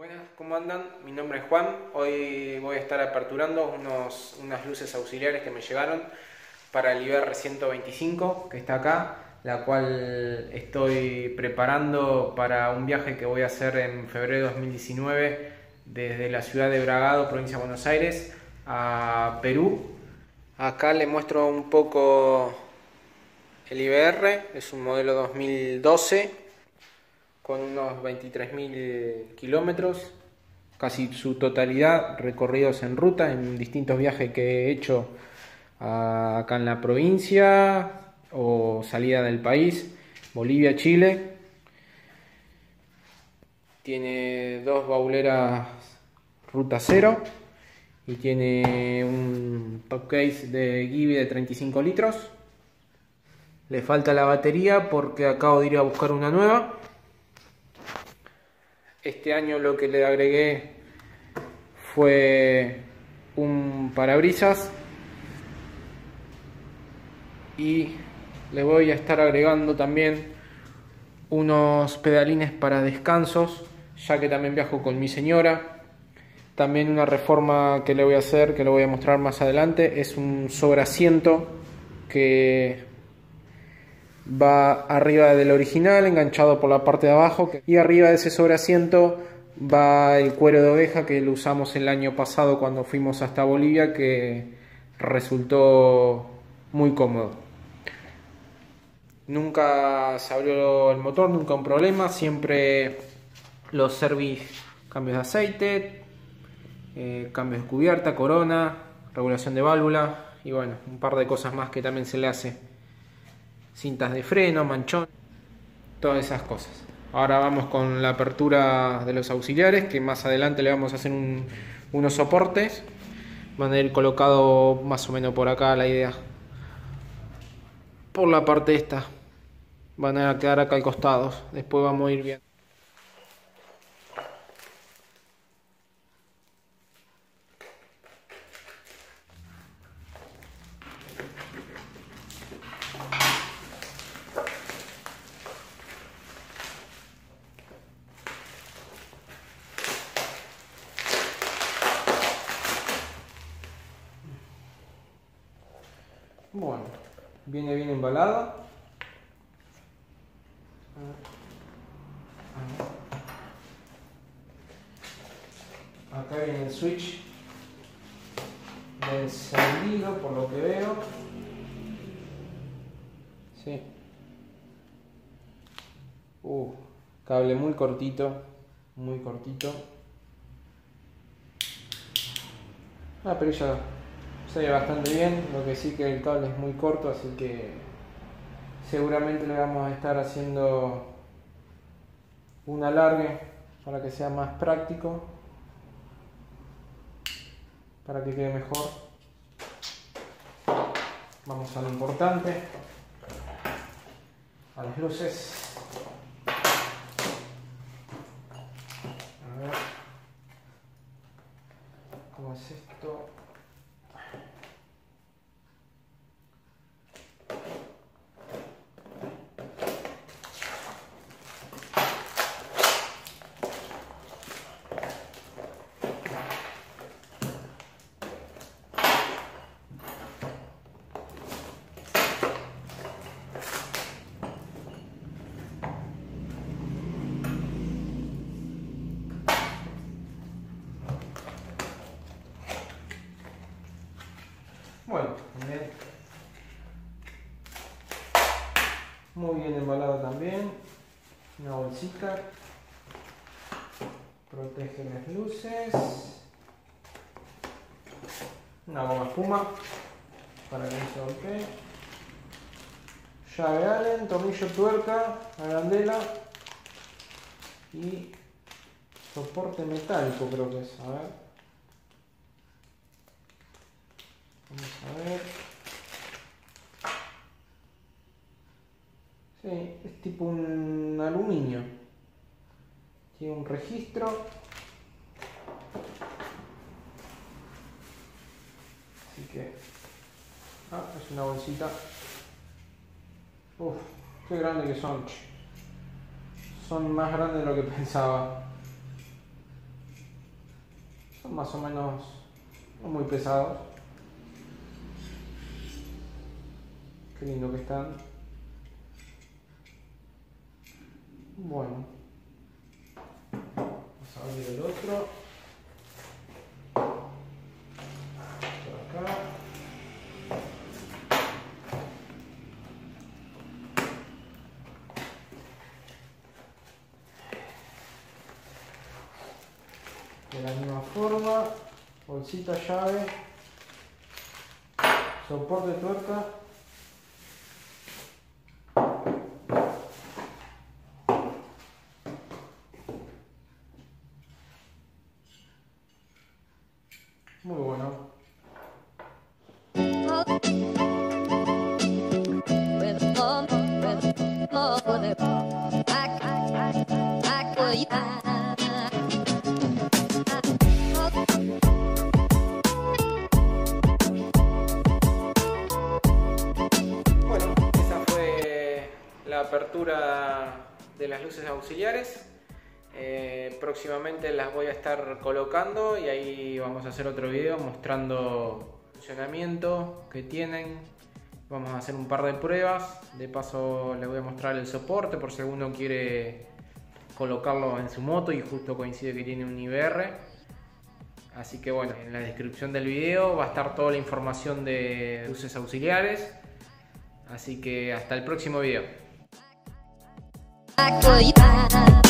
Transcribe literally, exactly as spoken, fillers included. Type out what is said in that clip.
Buenas, ¿cómo andan? Mi nombre es Juan. Hoy voy a estar aperturando unos, unas luces auxiliares que me llegaron para el I B R ciento veinticinco que está acá, la cual estoy preparando para un viaje que voy a hacer en febrero de dos mil diecinueve desde la ciudad de Bragado, provincia de Buenos Aires, a Perú. Acá le muestro un poco el I B R, es un modelo dos mil doce con unos veintitrés mil kilómetros, casi su totalidad recorridos en ruta, en distintos viajes que he hecho acá en la provincia o salida del país, Bolivia, Chile. Tiene dos bauleras ruta cero y tiene un top case de Givi de treinta y cinco litros. Le falta la batería porque acabo de ir a buscar una nueva. Este año lo que le agregué fue un parabrisas y le voy a estar agregando también unos pedalines para descansos, ya que también viajo con mi señora. También una reforma que le voy a hacer, que lo voy a mostrar más adelante, es un sobreasiento que va arriba del original, enganchado por la parte de abajo, y arriba de ese sobreasiento va el cuero de oveja que lo usamos el año pasado cuando fuimos hasta Bolivia, que resultó muy cómodo. Nunca se abrió el motor, nunca un problema, siempre los service, cambios de aceite, eh, cambios de cubierta, corona, regulación de válvula y bueno, un par de cosas más que también se le hace. Cintas de freno, manchón, todas esas cosas. Ahora vamos con la apertura de los auxiliares, que más adelante le vamos a hacer un, unos soportes. Van a ir colocados más o menos por acá, la idea. Por la parte esta. Van a quedar acá al costado. Después vamos a ir viendo. Bueno, viene bien embalada. Acá viene el switch de encendido, por lo que veo. Sí. Uh, cable muy cortito, muy cortito. Ah, pero ya se ve bastante bien, lo que sí que el cable es muy corto, así que seguramente le vamos a estar haciendo un alargue para que sea más práctico, para que quede mejor. Vamos a lo importante, a las luces. A ver cómo es esto. Bueno, bien. Muy bien embalado también. Una bolsita. Protege las luces. Una goma espuma para que no se golpee. Llave Allen, tornillo tuerca, arandela y soporte metálico creo que es. A ver. Vamos a ver. Sí, es tipo un aluminio. Tiene un registro. Así que... Ah, es una bolsita. Uf, qué grande que son. Son más grandes de lo que pensaba. Son más o menos no muy pesados. Qué lindo que están. Bueno, vamos a abrir el otro. Por acá. De la misma forma, bolsita, llave, soporte de tuerca. Muy bueno. Bueno, esa fue la apertura de las luces auxiliares. Eh, próximamente las voy a estar colocando y ahí vamos a hacer otro video mostrando el funcionamiento que tienen. Vamos a hacer un par de pruebas, de paso les voy a mostrar el soporte por si alguno quiere colocarlo en su moto y justo coincide que tiene un I V R. Así que bueno, en la descripción del video va a estar toda la información de luces auxiliares. Así que hasta el próximo video.